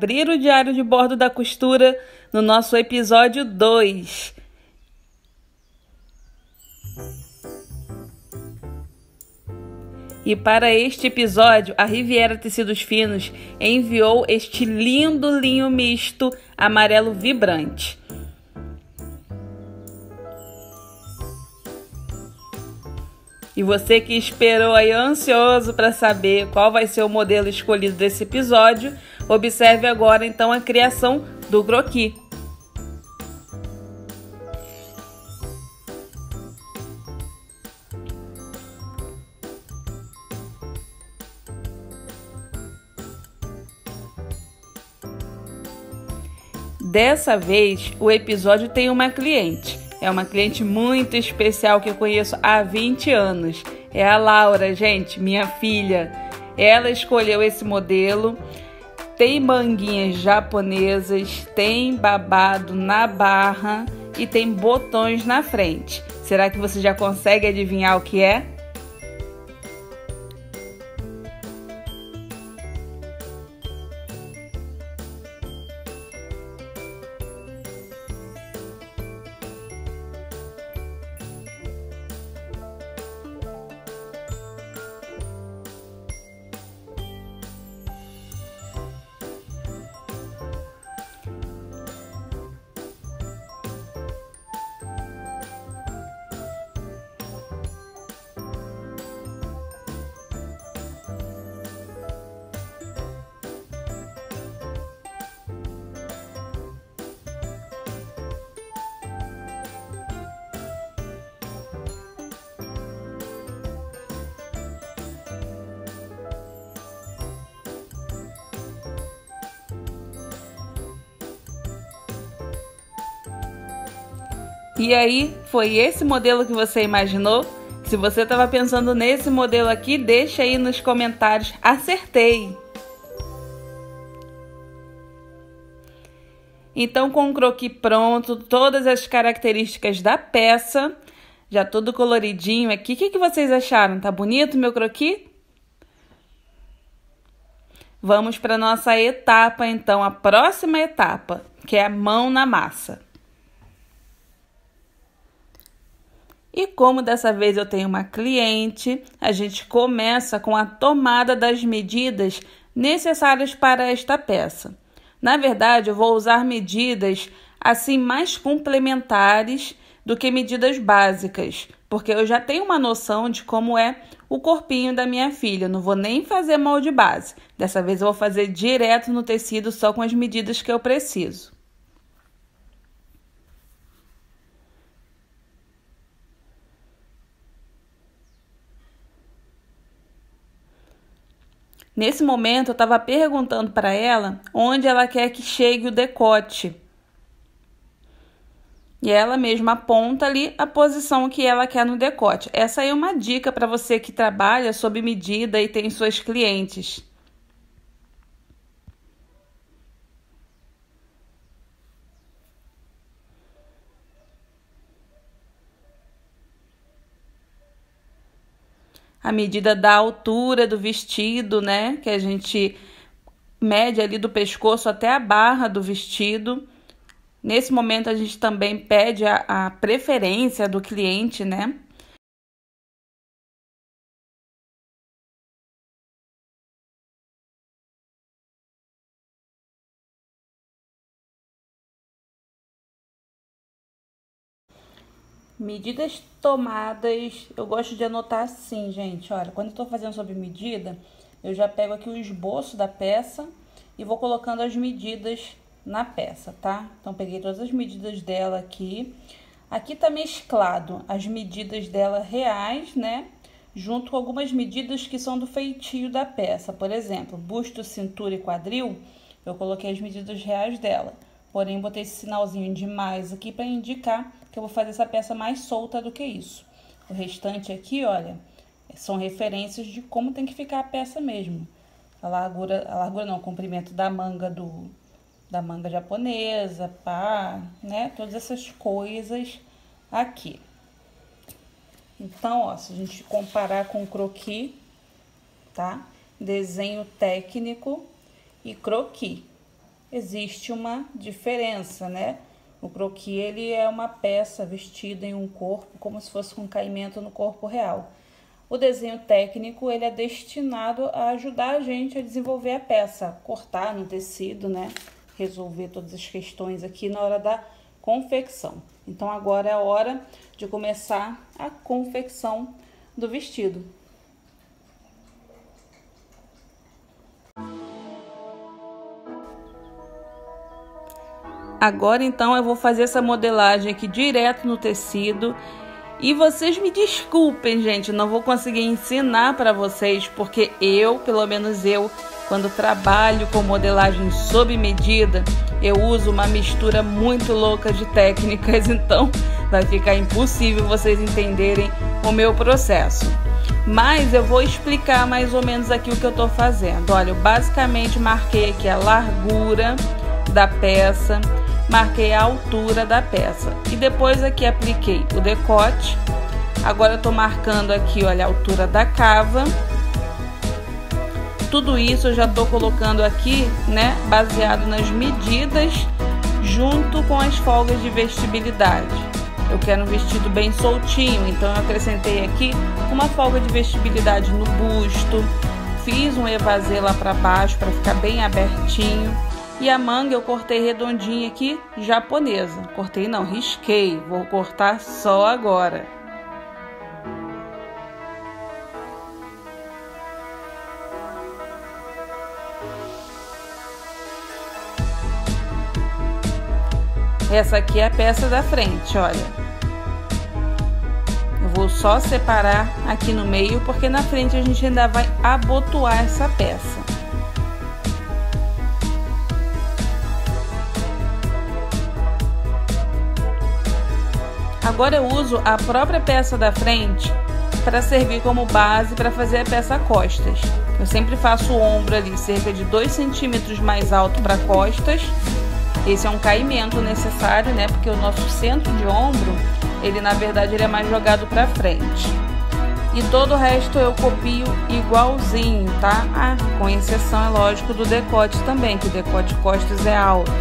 abrir o diário de bordo da costura no nosso episódio 2. E para este episódio, a Riviera Tecidos Finos enviou este lindo linho misto amarelo vibrante. E você que esperou aí ansioso para saber qual vai ser o modelo escolhido desse episódio, observe agora então a criação do croquis. Dessa vez, o episódio tem uma cliente. É uma cliente muito especial que eu conheço há 20 anos. É a Laura, gente, minha filha. Ela escolheu esse modelo. Tem manguinhas japonesas, tem babado na barra e tem botões na frente. Será que você já consegue adivinhar o que é? E aí, foi esse modelo que você imaginou? Se você estava pensando nesse modelo aqui, deixa aí nos comentários. Acertei! Então, com o croquis pronto, todas as características da peça, já tudo coloridinho aqui. O que vocês acharam? Tá bonito meu croquis? Vamos para a nossa etapa, então, a próxima etapa, que é a mão na massa. E como dessa vez eu tenho uma cliente, a gente começa com a tomada das medidas necessárias para esta peça. Na verdade, eu vou usar medidas assim mais complementares do que medidas básicas, porque eu já tenho uma noção de como é o corpinho da minha filha. Eu não vou nem fazer molde base. Dessa vez eu vou fazer direto no tecido só com as medidas que eu preciso. Nesse momento, eu estava perguntando para ela onde ela quer que chegue o decote. E ela mesma aponta ali a posição que ela quer no decote. Essa aí é uma dica para você que trabalha sob medida e tem suas clientes. A medida da altura do vestido, né? Que a gente mede ali do pescoço até a barra do vestido. Nesse momento, a gente também pede a preferência do cliente, né? Medidas tomadas, eu gosto de anotar assim, gente. Olha, quando eu tô fazendo sob medida, eu já pego aqui o esboço da peça e vou colocando as medidas na peça, tá? Então, peguei todas as medidas dela aqui. Aqui tá mesclado as medidas dela reais, né? Junto com algumas medidas que são do feitio da peça. Por exemplo, busto, cintura e quadril, eu coloquei as medidas reais dela. Porém, botei esse sinalzinho de mais aqui para indicar que eu vou fazer essa peça mais solta do que isso. O restante aqui, olha, são referências de como tem que ficar a peça mesmo. A largura não, o comprimento da manga da manga japonesa, pá, né? Todas essas coisas aqui. Então, ó, se a gente comparar com o croquis, tá? Desenho técnico e croquis. existe uma diferença, né? O croquis, ele é uma peça vestida em um corpo, como se fosse um caimento no corpo real. O desenho técnico, ele é destinado a ajudar a gente a desenvolver a peça, a cortar no tecido, né? Resolver todas as questões aqui na hora da confecção. Então, agora é a hora de começar a confecção do vestido. Agora, então, eu vou fazer essa modelagem aqui direto no tecido. E vocês me desculpem, gente, não vou conseguir ensinar para vocês, porque pelo menos eu, quando trabalho com modelagem sob medida, eu uso uma mistura muito louca de técnicas, então vai ficar impossível vocês entenderem o meu processo. Mas eu vou explicar mais ou menos aqui o que eu tô fazendo. Olha, eu basicamente marquei aqui a largura da peça, marquei a altura da peça e depois aqui apliquei o decote. Agora eu tô marcando aqui, olha, a altura da cava. Tudo isso eu já tô colocando aqui, né, baseado nas medidas, junto com as folgas de vestibilidade. Eu quero um vestido bem soltinho, então eu acrescentei aqui uma folga de vestibilidade no busto, fiz um evasê lá para baixo para ficar bem abertinho. E a manga eu cortei redondinha aqui, japonesa. Cortei não, risquei. Vou cortar só agora. Essa aqui é a peça da frente, olha. Eu vou só separar aqui no meio, porque na frente a gente ainda vai abotoar essa peça. Agora eu uso a própria peça da frente para servir como base para fazer a peça costas. Eu sempre faço o ombro ali cerca de 2 centímetros mais alto para costas. Esse é um caimento necessário, né? Porque o nosso centro de ombro, ele na verdade ele é mais jogado para frente. E todo o resto eu copio igualzinho, tá? Com exceção, é lógico, do decote também, que o decote costas é alto.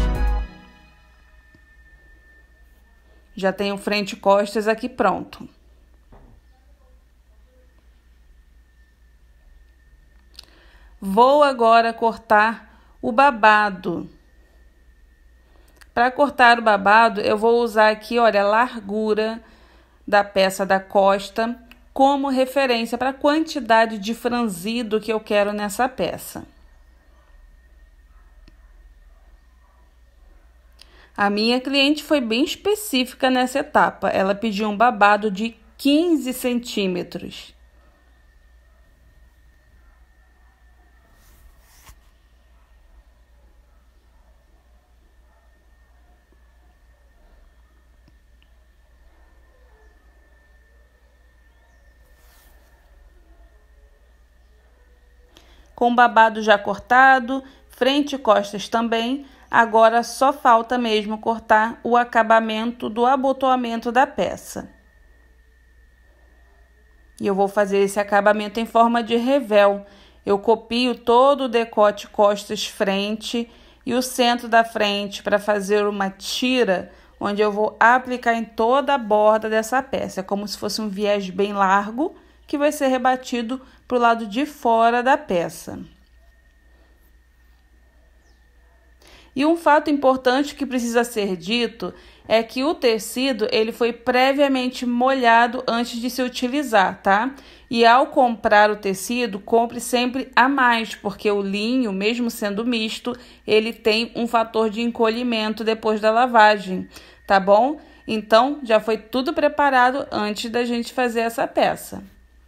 Já tenho frente e costas aqui pronto. Vou agora cortar o babado. Para cortar o babado, eu vou usar aqui, olha, a largura da peça da costa como referência para a quantidade de franzido que eu quero nessa peça. A minha cliente foi bem específica nessa etapa. Ela pediu um babado de 15 centímetros. Com o babado já cortado, frente e costas também, agora só falta mesmo cortar o acabamento do abotoamento da peça. E eu vou fazer esse acabamento em forma de revel. Eu copio todo o decote costas frente e o centro da frente para fazer uma tira, onde eu vou aplicar em toda a borda dessa peça. É como se fosse um viés bem largo, que vai ser rebatido para o lado de fora da peça. E um fato importante que precisa ser dito é que o tecido ele foi previamente molhado antes de se utilizar, tá? E ao comprar o tecido, compre sempre a mais, porque o linho, mesmo sendo misto, ele tem um fator de encolhimento depois da lavagem, tá bom? Então, já foi tudo preparado antes da gente fazer essa peça.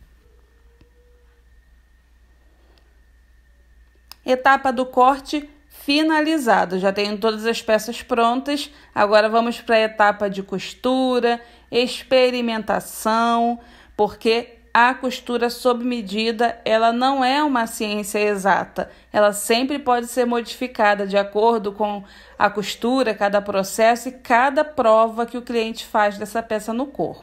Etapa do corte finalizado. Já tenho todas as peças prontas. Agora vamos para a etapa de costura, experimentação, porque a costura sob medida, ela não é uma ciência exata. Ela sempre pode ser modificada de acordo com a costura, cada processo e cada prova que o cliente faz dessa peça no corpo.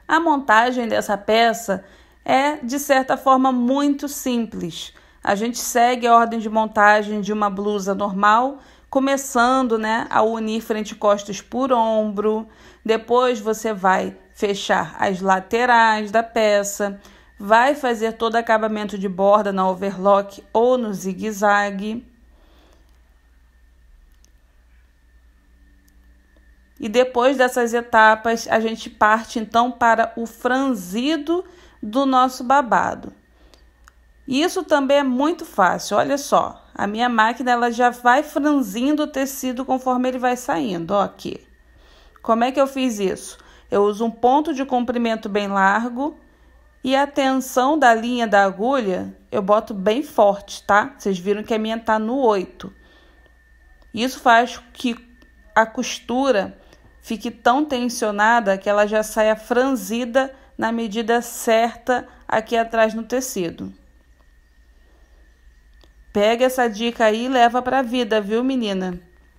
A montagem dessa peça é, de certa forma, muito simples. A gente segue a ordem de montagem de uma blusa normal, começando, né, a unir frente e costas por ombro. Depois você vai fechar as laterais da peça, vai fazer todo acabamento de borda na overlock ou no zigue-zague. E depois dessas etapas, a gente parte então para o franzido do nosso babado. Isso também é muito fácil, olha só. A minha máquina ela já vai franzindo o tecido conforme ele vai saindo, ó, aqui. Como é que eu fiz isso? Eu uso um ponto de comprimento bem largo e a tensão da linha da agulha eu boto bem forte, tá? Vocês viram que a minha tá no 8. Isso faz que a costura fique tão tensionada que ela já saia franzida na medida certa aqui atrás no tecido. Pega essa dica aí e leva para a vida, viu, menina?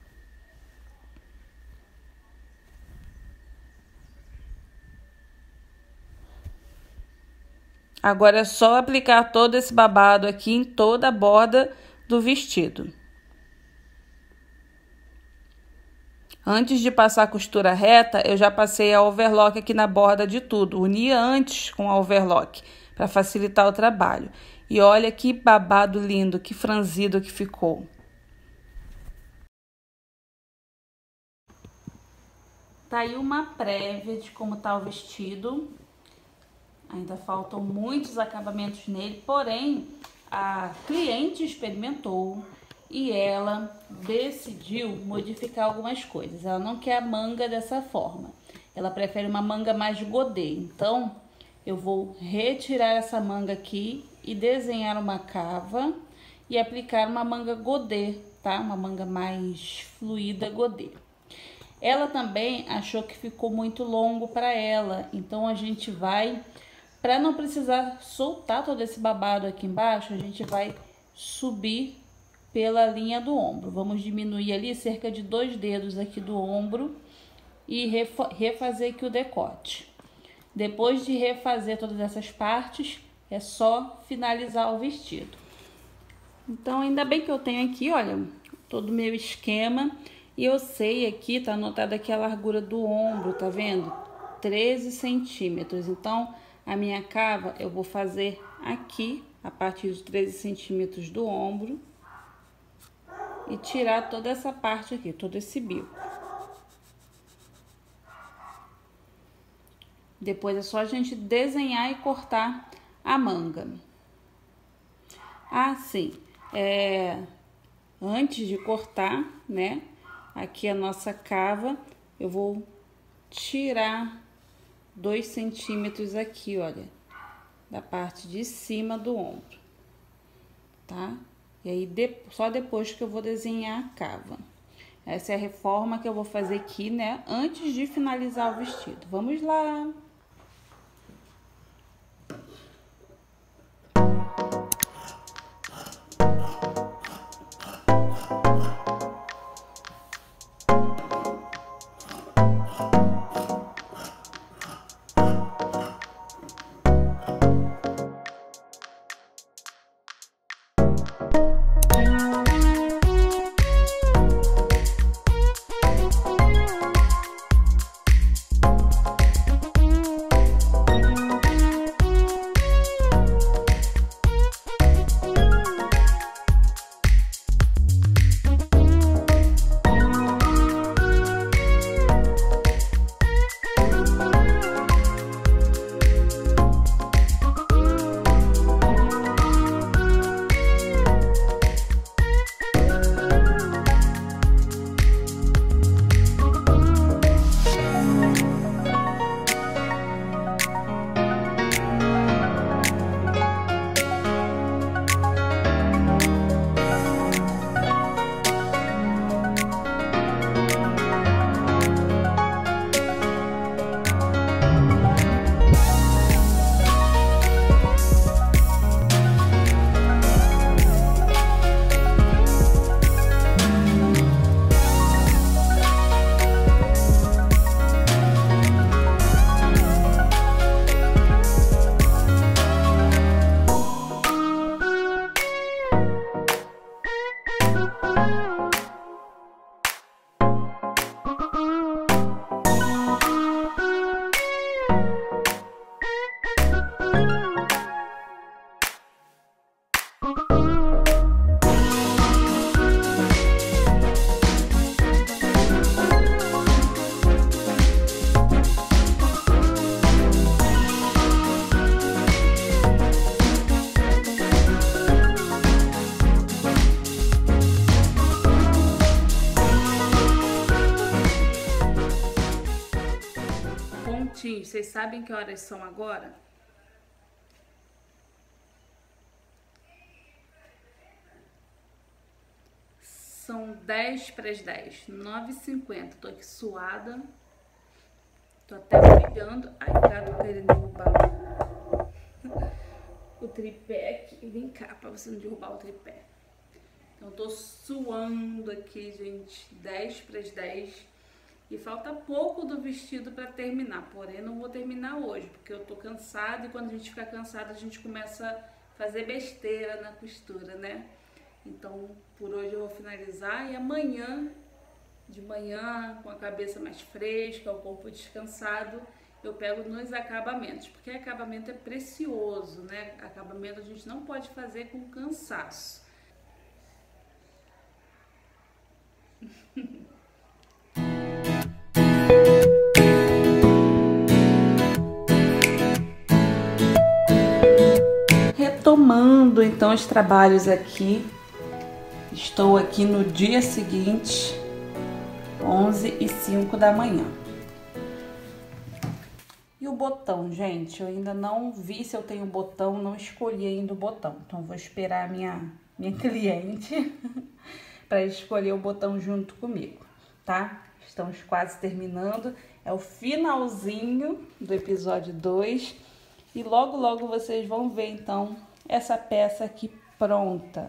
Agora é só aplicar todo esse babado aqui em toda a borda do vestido. Antes de passar a costura reta, eu já passei a overlock aqui na borda de tudo. Uni antes com a overlock, para facilitar o trabalho. E olha que babado lindo, que franzido que ficou. Tá aí uma prévia de como tá o vestido. Ainda faltam muitos acabamentos nele, porém, a cliente experimentou e ela decidiu modificar algumas coisas. Ela não quer a manga dessa forma. Ela prefere uma manga mais godê. Então, eu vou retirar essa manga aqui e desenhar uma cava e aplicar uma manga godê, tá? Uma manga mais fluida godê. Ela também achou que ficou muito longo para ela. Então, a gente vai, para não precisar soltar todo esse babado aqui embaixo, a gente vai subir pela linha do ombro. Vamos diminuir ali cerca de 2 dedos aqui do ombro e refazer aqui o decote. Depois de refazer todas essas partes, é só finalizar o vestido. Então, ainda bem que eu tenho aqui, olha, todo o meu esquema. E eu sei aqui, tá anotado aqui a largura do ombro, tá vendo? 13 centímetros. Então, a minha cava eu vou fazer aqui, a partir dos 13 centímetros do ombro. E tirar toda essa parte aqui, todo esse bico. Depois é só a gente desenhar e cortar a manga. Ah, sim. Antes de cortar, né? Aqui a nossa cava, eu vou tirar 2 centímetros aqui, olha. Da parte de cima do ombro. Tá? E aí, só depois que eu vou desenhar a cava. Essa é a reforma que eu vou fazer aqui, né? Antes de finalizar o vestido. Vamos lá! vocês sabem que horas são agora? São 10 para as 10, 9h50. Tô aqui suada. Tô até brilhando. Ai, o gato querendo derrubar o tripé aqui. Vem cá, pra você não derrubar o tripé. Então, tô suando aqui, gente. 10 para as 10. E falta pouco do vestido para terminar. Porém, não vou terminar hoje, porque eu tô cansada. E quando a gente fica cansada, a gente começa a fazer besteira na costura, né? Então, por hoje eu vou finalizar. E amanhã, de manhã, com a cabeça mais fresca, o corpo descansado, eu pego nos acabamentos. Porque acabamento é precioso, né? Acabamento a gente não pode fazer com cansaço. Retomando então os trabalhos aqui, estou aqui no dia seguinte, 11h05 da manhã. E o botão, gente, eu ainda não vi se eu tenho botão, não escolhi ainda o botão. Então eu vou esperar a minha cliente para escolher o botão junto comigo, tá? Estamos quase terminando, é o finalzinho do episódio 2 e logo logo vocês vão ver então essa peça aqui pronta.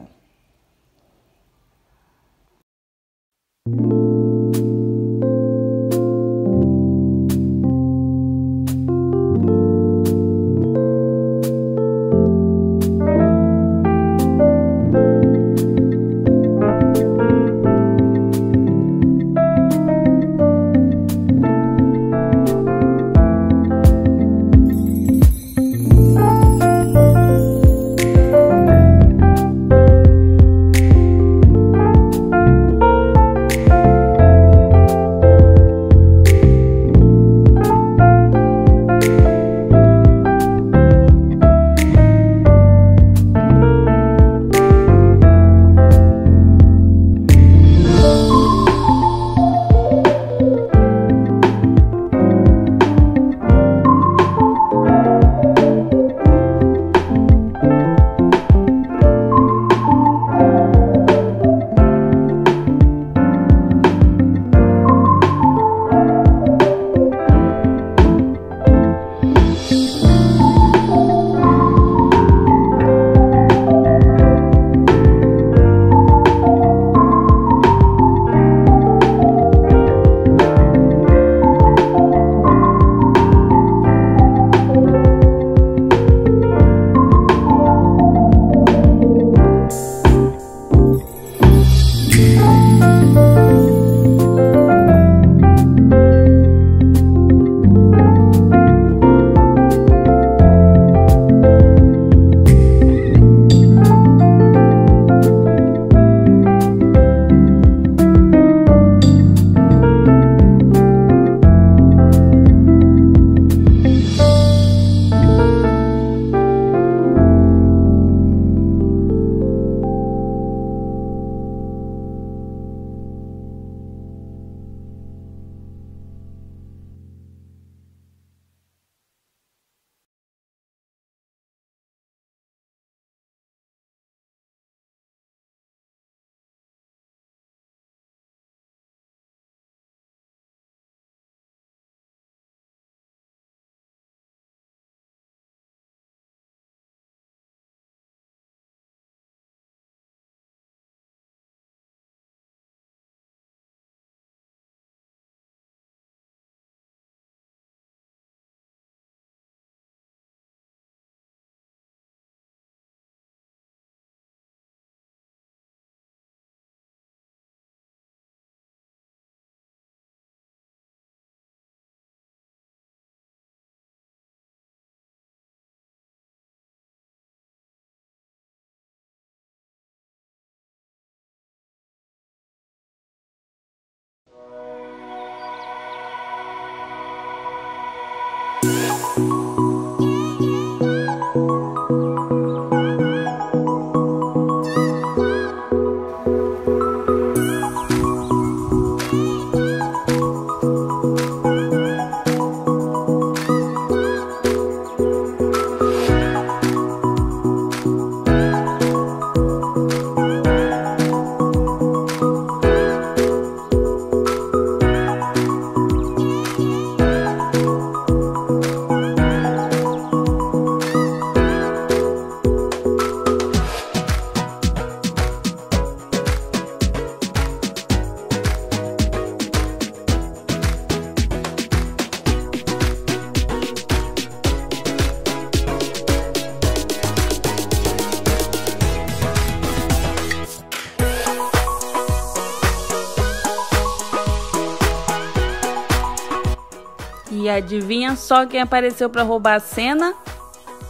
adivinha só quem apareceu para roubar a cena?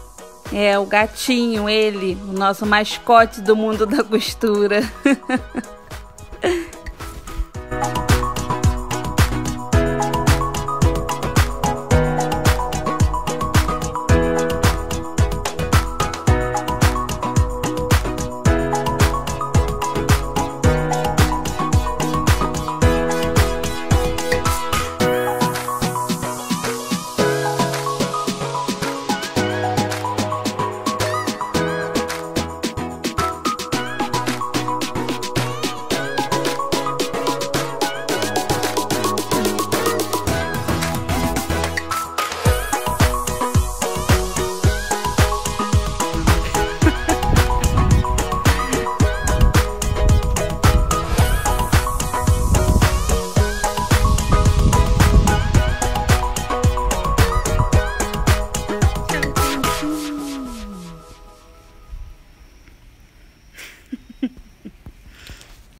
É o gatinho, ele, o nosso mascote do mundo da costura.